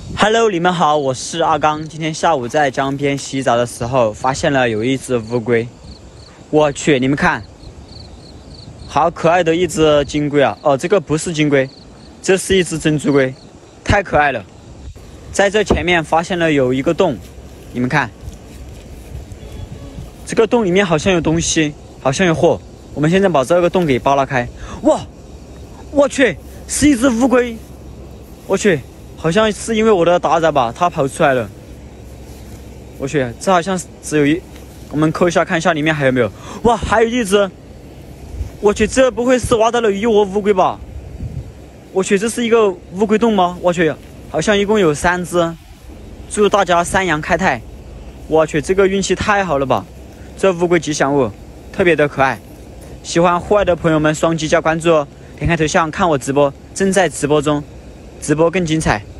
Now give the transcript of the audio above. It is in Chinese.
Hello， 你们好，我是阿刚。今天下午在江边洗澡的时候，发现了有一只乌龟。我去，你们看，好可爱的一只金龟啊！哦，这个不是金龟，这是一只珍珠龟，太可爱了。在这前面发现了有一个洞，你们看，这个洞里面好像有东西，好像有货。我们现在把这个洞给扒拉开。哇，我去，是一只乌龟。我去。好像是因为我的打杂吧，它跑出来了。我去，这好像只有一，我们抠一下看一下里面还有没有。哇，还有一只！我去，这不会是挖到了一窝乌龟吧？我去，这是一个乌龟洞吗？我去，好像一共有3只。祝大家3阳开泰！我去，这个运气太好了吧！这乌龟吉祥物特别的可爱。喜欢户外的朋友们双击加关注哦，点开头像看我直播，正在直播中，直播更精彩。